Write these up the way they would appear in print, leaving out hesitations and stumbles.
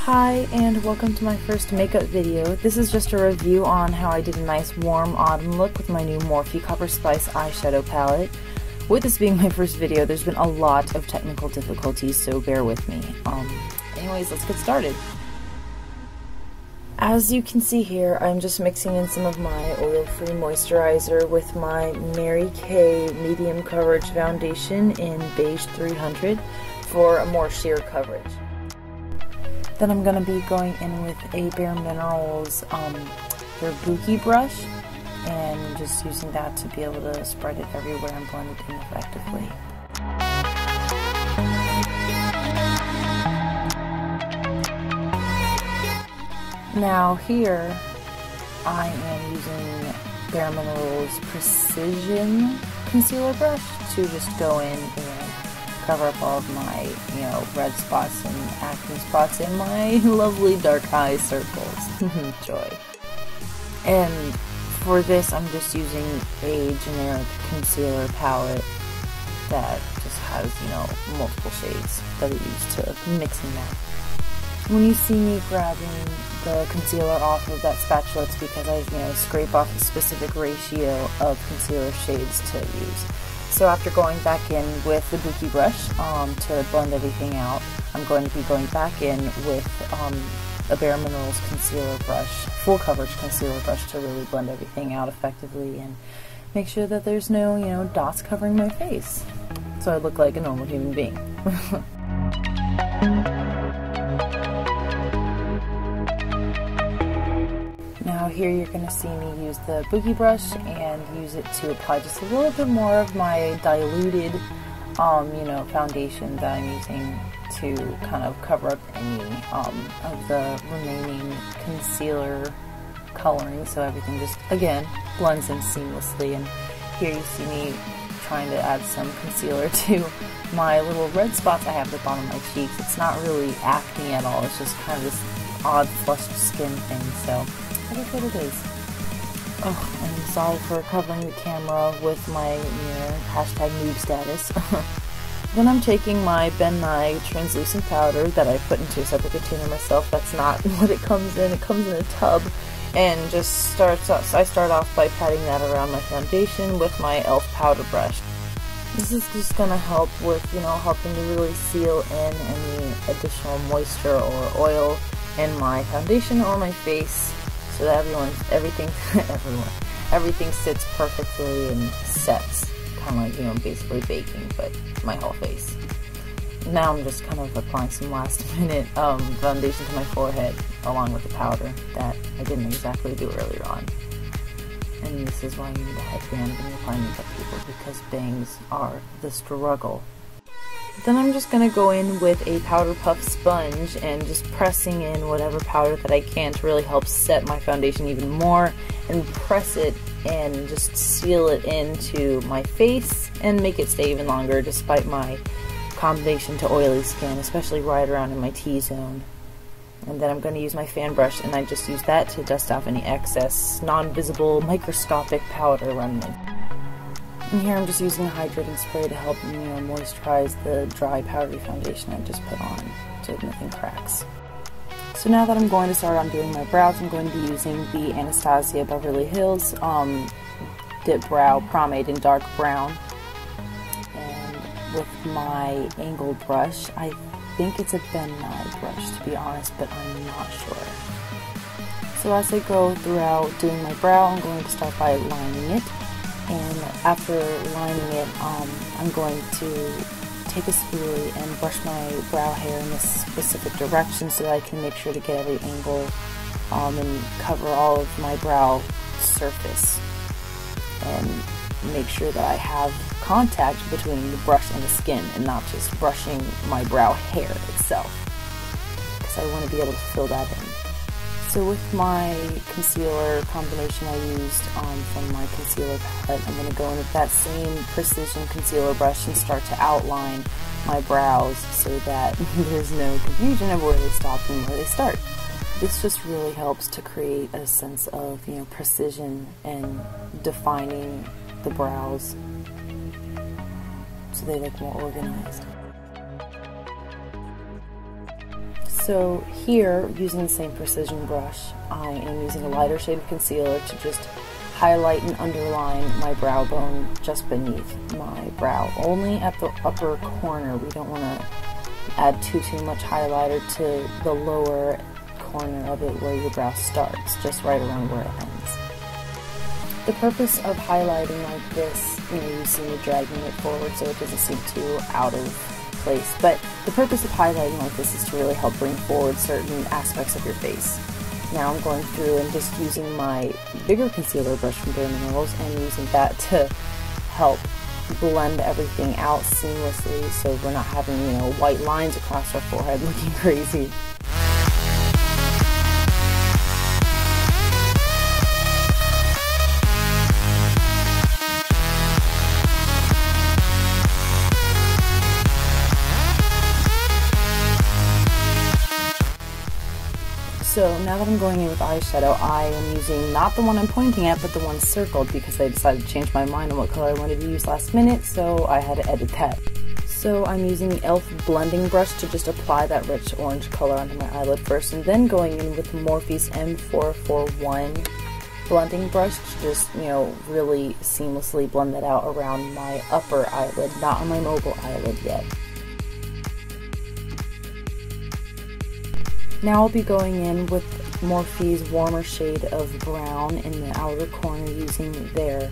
Hi and welcome to my first makeup video. This is just a review on how I did a nice warm autumn look with my new Morphe Copper Spice eyeshadow palette. With this being my first video, there's been a lot of technical difficulties, so bear with me. Anyways, let's get started. As you can see here, I'm just mixing in some of my oil-free moisturizer with my Mary Kay medium coverage foundation in beige 300 for a more sheer coverage. Then I'm going to be going in with a Bare Minerals Kabuki brush and just using that to be able to spread it everywhere and blend it in effectively. Now here I am using Bare Minerals Precision Concealer brush to just go in and cover up all of my, red spots and acne spots and my lovely dark eye circles. Joy. And for this, I'm just using a generic concealer palette that just has, multiple shades that I use to mix and match. When you see me grabbing the concealer off of that spatula, it's because I, scrape off a specific ratio of concealer shades to use. So after going back in with the Kabuki brush to blend everything out, I'm going to be going back in with a Bare Minerals concealer brush, full coverage concealer brush, to really blend everything out effectively and make sure that there's no, dots covering my face, so I look like a normal human being. Now here you're going to see me use the Kabuki brush and use it to apply just a little bit more of my diluted, foundation that I'm using to kind of cover up any of the remaining concealer coloring, so everything just, again, blends in seamlessly. And here you see me trying to add some concealer to my little red spots I have at the bottom of my cheeks. It's not really acne at all, it's just kind of this odd flushed skin thing, so that's what it is. Oh, and I'm sorry for covering the camera with my mirror, #nude status. Then I'm taking my Ben Nye translucent powder that I put into a separate container myself. That's not what it comes in. It comes in a tub, and I start off by patting that around my foundation with my e.l.f. powder brush. This is just going to help with, helping to really seal in any additional moisture or oil in my foundation or my face, so that everything sits perfectly and sets, kind of like, basically baking, but my whole face. Now I'm just kind of applying some last minute foundation to my forehead along with the powder that I didn't exactly do earlier on. And this is why you need a headband when you're applying makeup, people, because bangs are the struggle. Then I'm just going to go in with a powder puff sponge and just pressing in whatever powder that I can to really help set my foundation even more, and press it and just seal it into my face and make it stay even longer despite my combination to oily skin, especially right around in my T-zone. And then I'm going to use my fan brush, and I just use that to dust off any excess non-visible microscopic powder remnant. And here I'm just using a hydrating spray to help, moisturize the dry powdery foundation I just put on so nothing cracks. So now that I'm going to start on doing my brows, I'm going to be using the Anastasia Beverly Hills Dip Brow Pomade in dark brown. And with my angled brush, I think it's a Ben Nye brush, to be honest, but I'm not sure. So as I go throughout doing my brow, I'm going to start by lining it. And after lining it, I'm going to take a spoolie and brush my brow hair in this specific direction so that I can make sure to get every angle and cover all of my brow surface, and make sure that I have contact between the brush and the skin and not just brushing my brow hair itself, because I want to be able to fill that in. So with my concealer combination I used from my concealer palette, I'm going to go in with that same precision concealer brush and start to outline my brows so that there's no confusion of where they stop and where they start. This just really helps to create a sense of, precision and defining the brows so they look more organized. So here, using the same precision brush, I am using a lighter shade of concealer to just highlight and underline my brow bone just beneath my brow. Only at the upper corner. We don't want to add too much highlighter to the lower corner of it where your brow starts, just right around where it ends. The purpose of highlighting like this, you see me dragging it forward so it doesn't seem too out of place, but the purpose of highlighting like this is to really help bring forward certain aspects of your face. Now I'm going through and just using my bigger concealer brush from Bare Minerals and using that to help blend everything out seamlessly so we're not having, white lines across our forehead looking crazy. So now that I'm going in with eyeshadow, I am using not the one I'm pointing at, but the one circled because I decided to change my mind on what color I wanted to use last minute, so I had to edit that. So I'm using the e.l.f. blending brush to just apply that rich orange color onto my eyelid first, and then going in with Morphe's M441 blending brush to just, really seamlessly blend that out around my upper eyelid, not on my mobile eyelid yet. Now I'll be going in with Morphe's warmer shade of brown in the outer corner using their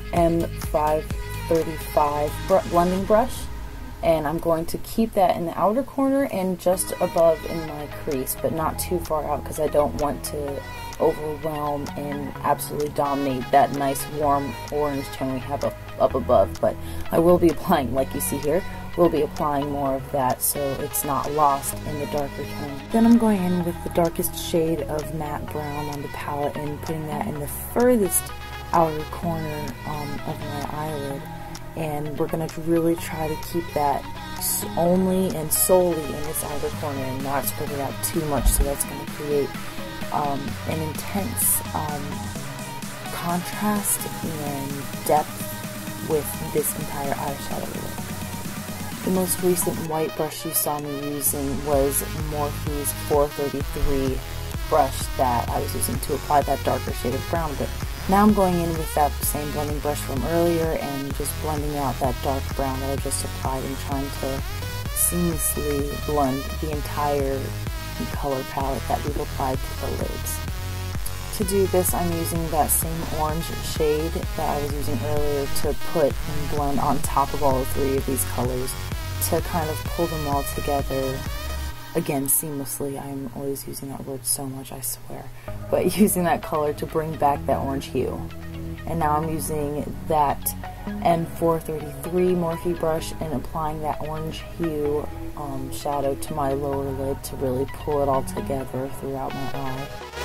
M535 blending brush, and I'm going to keep that in the outer corner and just above in my crease, but not too far out because I don't want to overwhelm and absolutely dominate that nice warm orange tone we have up above. But I will be applying, like you see here, we'll be applying more of that so it's not lost in the darker tone. Then I'm going in with the darkest shade of matte brown on the palette and putting that in the furthest outer corner of my eyelid, and we're going to really try to keep that only and solely in this outer corner and not spread it out too much, so that's going to create an intense contrast and depth with this entire eyeshadow look. The most recent white brush you saw me using was Morphe's 433 brush that I was using to apply that darker shade of brown, but now I'm going in with that same blending brush from earlier and just blending out that dark brown that I just applied and trying to seamlessly blend the entire color palette that we've applied to the lids. To do this, I'm using that same orange shade that I was using earlier to put and blend on top of all three of these colors to kind of pull them all together, again, seamlessly. I'm always using that word so much, I swear. But using that color to bring back that orange hue. And now I'm using that M433 Morphe brush and applying that orange hue shadow to my lower lid to really pull it all together throughout my eye.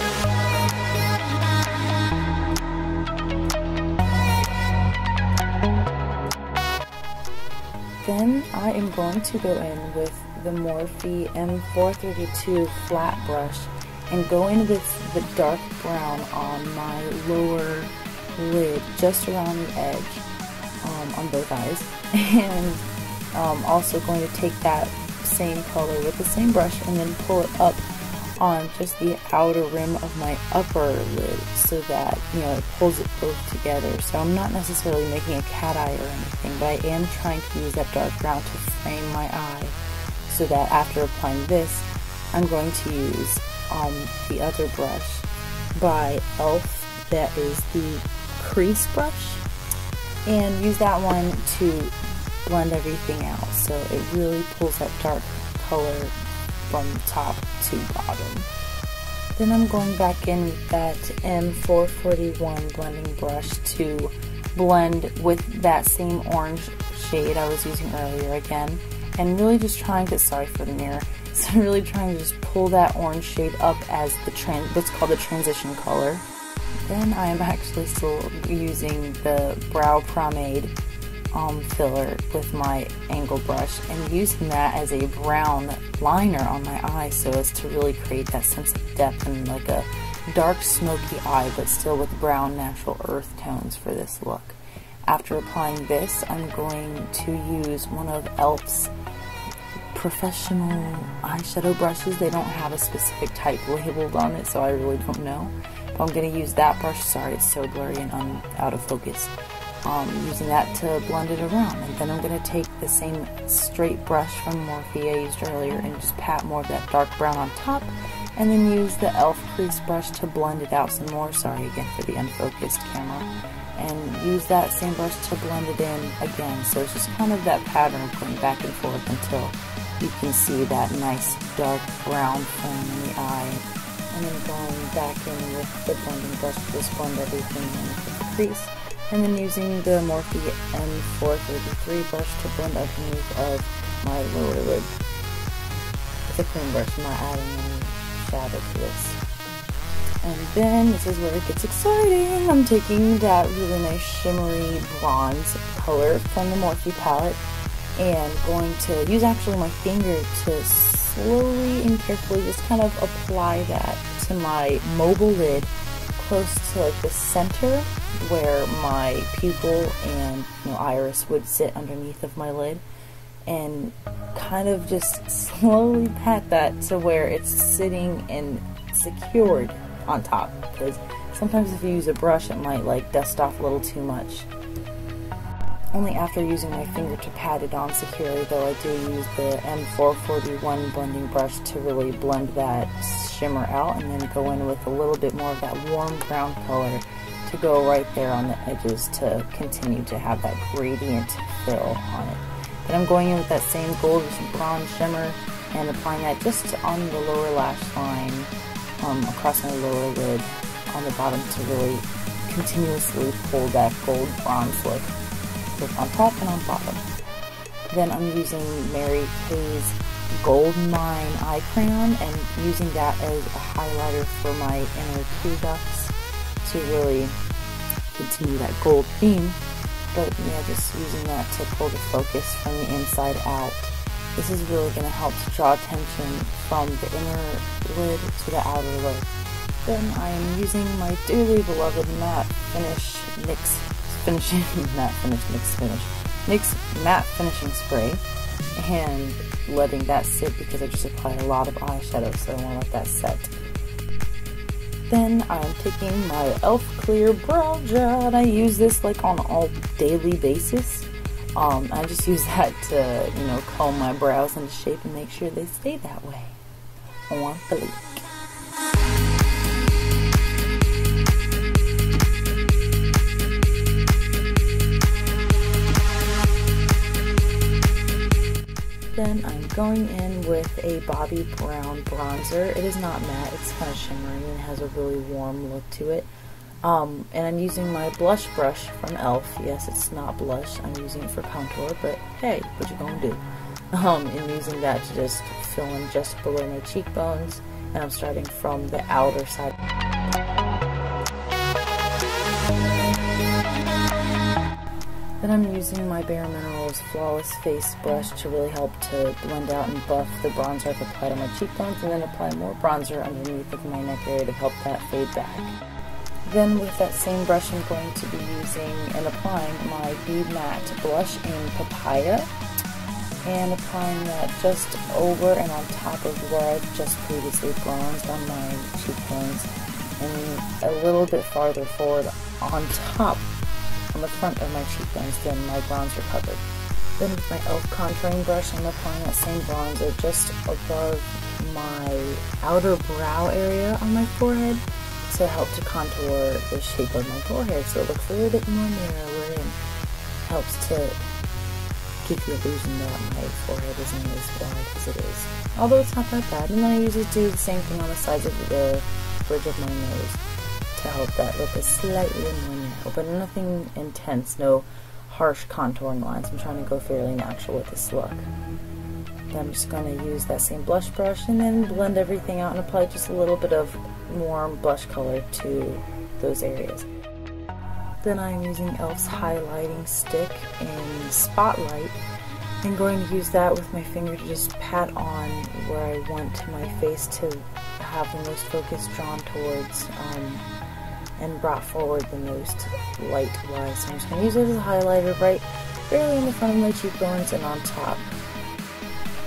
Then I am going to go in with the Morphe M432 flat brush and go in with the dark brown on my lower lid, just around the edge, on both eyes, and also going to take that same color with the same brush and then pull it up on just the outer rim of my upper lid so that, it pulls it both together. So I'm not necessarily making a cat eye or anything, but I am trying to use that dark brown to frame my eye so that after applying this, I'm going to use the other brush by e.l.f. that is the crease brush, and use that one to blend everything out so it really pulls that dark color from top to bottom. Then I'm going back in with that M441 blending brush to blend with that same orange shade I was using earlier again, and really just trying to, sorry for the mirror, so really trying to just pull that orange shade up as what's called the transition color. Then I am actually still using the Brow Pomade filler with my angle brush and using that as a brown liner on my eye so as to really create that sense of depth and like a dark smoky eye, but still with brown natural earth tones for this look. After applying this, I'm going to use one of e.l.f.'s professional eyeshadow brushes. They don't have a specific type labeled on it, so I really don't know. But I'm going to use that brush. Sorry, it's so blurry and I'm out of focus. Using that to blend it around. And then I'm going to take the same straight brush from Morphe I used earlier and just pat more of that dark brown on top. And then use the e.l.f. crease brush to blend it out some more. Sorry again for the unfocused camera. And use that same brush to blend it in again. So it's just kind of that pattern of going back and forth until you can see that nice dark brown film in the eye. And then going back in with the blending brush to just blend everything in with the crease. And then using the Morphe M433 brush to blend underneath of my lower lid. It's a clean brush, I'm not adding any shadow to this. And then this is where it gets exciting. I'm taking that really nice shimmery bronze color from the Morphe palette and going to use actually my finger to slowly and carefully just kind of apply that to my mobile lid close to like the center where my pupil and iris would sit underneath of my lid, and kind of just slowly pat that to where it's sitting and secured on top, because sometimes if you use a brush it might like dust off a little too much. Only after using my finger to pat it on securely, though I do use the M441 blending brush to really blend that shimmer out, and then go in with a little bit more of that warm brown color to go right there on the edges to continue to have that gradient fill on it. Then I'm going in with that same goldish bronze shimmer and applying that just on the lower lash line, across my lower lid on the bottom to really continuously pull that gold bronze look both on top and on bottom. Then I'm using Mary Kay's Gold Mine eye crayon and using that as a highlighter for my inner tear ducts to really continue that gold theme. But yeah, just using that to pull the focus from the inside out. This is really going to help to draw attention from the inner lid to the outer lid. Then I am using my dearly beloved matte finish matte finishing spray and letting that sit because I just applied a lot of eyeshadow, so I want to let that set. Then I'm taking my e.l.f. clear brow gel, and I use this like on all daily basis. I just use that to, comb my brows into shape and make sure they stay that way. On fleek. Then I'm going in with a Bobbi Brown bronzer. It is not matte, it's kind of shimmery and has a really warm look to it. And I'm using my blush brush from e.l.f. Yes, it's not blush, I'm using it for contour, but hey, what you gonna do? And using that to just fill in just below my cheekbones, and I'm starting from the outer side. Then I'm using my Bare Minerals Flawless Face Brush to really help to blend out and buff the bronzer I've applied on my cheekbones, and then apply more bronzer underneath of my neck area to help that fade back. Then with that same brush I'm going to be using and applying my Bead Matte Blush in Papaya, and applying that just over and on top of where I've just previously bronzed on my cheekbones, and a little bit farther forward on top on the front of my cheekbones than my bronzer covered. Then with my e.l.f. contouring brush, I'm applying that same bronzer just above my outer brow area on my forehead to help to contour the shape of my forehead so it looks a little bit more narrower and helps to give the illusion that my forehead isn't as wide as it is. Although it's not that bad. And then I usually do the same thing on the sides of the bridge of my nose to help that look a slightly more narrow, but nothing intense, no harsh contouring lines. I'm trying to go fairly natural with this look. Then I'm just going to use that same blush brush and then blend everything out and apply just a little bit of warm blush color to those areas. Then I'm using e.l.f.'s highlighting stick in Spotlight and going to use that with my finger to just pat on where I want my face to have the most focus drawn towards and brought forward the most light-wise. So I'm just going to use it as a highlighter right barely in the front of my cheekbones and on top.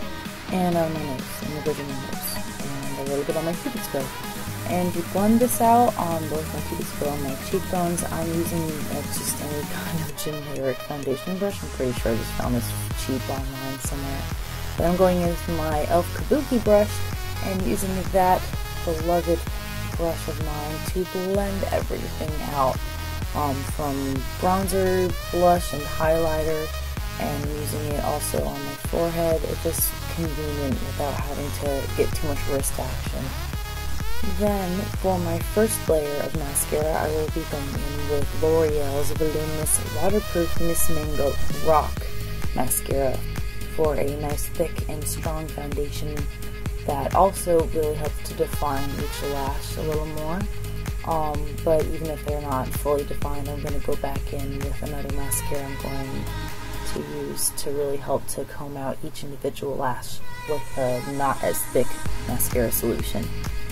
and on my nose, and the bridge of my nose, and a little bit on my cupid's bow. And to blend this out on both my cupid's bow and my cheekbones, I'm using just any kind of generic foundation brush. I'm pretty sure I just found this cheap online somewhere. But I'm going in with my e.l.f. Kabuki brush and using that beloved brush of mine to blend everything out, from bronzer, blush, and highlighter, and using it also on my forehead. It's just convenient without having to get too much wrist action. Then, for my first layer of mascara, I will be going in with L'Oreal's Voluminous Waterproof Miss Mango Rock Mascara for a nice thick and strong foundation that also really helps to define each lash a little more. But even if they're not fully defined, I'm going to go back in with another mascara I'm going to use to really help to comb out each individual lash with a not as thick mascara solution.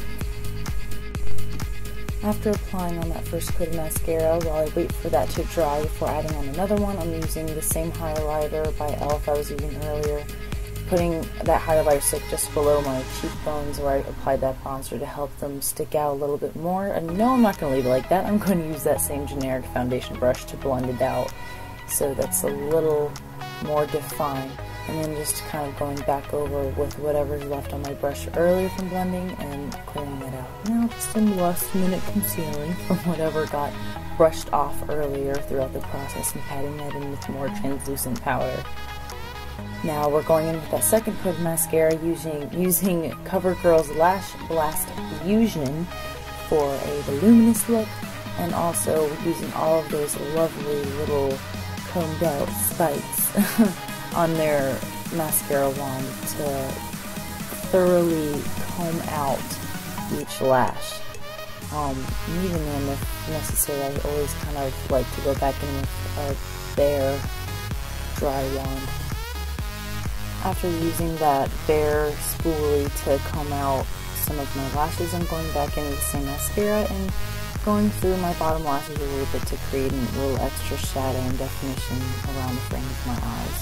After applying on that first coat of mascara, while I wait for that to dry before adding on another one, I'm using the same highlighter by e.l.f. I was using earlier, putting that highlighter stick just below my cheekbones where I applied that bronzer to help them stick out a little bit more. And no, I'm not going to leave it like that. I'm going to use that same generic foundation brush to blend it out so that's a little more defined. And then just kind of going back over with whatever's left on my brush earlier from blending and clearing it out. Now just some last minute concealing from whatever got brushed off earlier throughout the process and patting that in with more translucent powder. Now we're going in with that second coat of mascara using CoverGirl's Lasblast Fusion for a voluminous look, and also using all of those lovely little combed out spikes on their mascara wand to thoroughly comb out each lash. Even then, if necessary, I always kind of like to go back in with a bare, dry wand. After using that bare spoolie to comb out some of my lashes, I'm going back in with the same mascara and going through my bottom lashes a little bit to create a little extra shadow and definition around the frame of my eyes.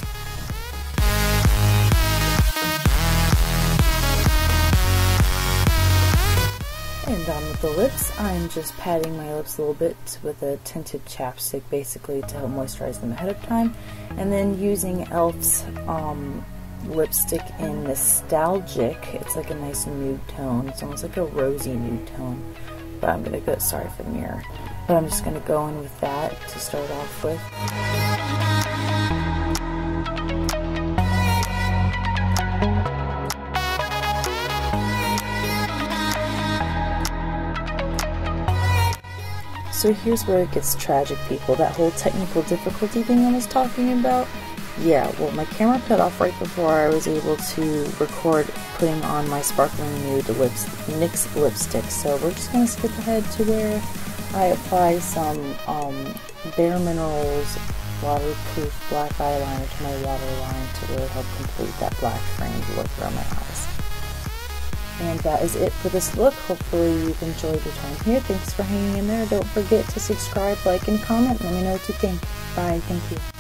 And on with the lips, I'm just patting my lips a little bit with a tinted chapstick, basically to help moisturize them ahead of time, and then using e.l.f.'s lipstick in Nostalgic. It's like a nice nude tone. It's almost like a rosy nude tone. But I'm gonna go, sorry for the mirror, but I'm just gonna go in with that to start off with. So here's where it gets tragic, people. That whole technical difficulty thing I was talking about. Yeah, well, my camera cut off right before I was able to record putting on my Sparkling Nude NYX lipstick. So we're just going to skip ahead to where I apply some Bare Minerals waterproof black eyeliner to my waterline to really help complete that black framed look around my eyes. And that is it for this look. Hopefully you've enjoyed your time here. Thanks for hanging in there. Don't forget to subscribe, like, and comment. Let me know what you think. Bye. Thank you.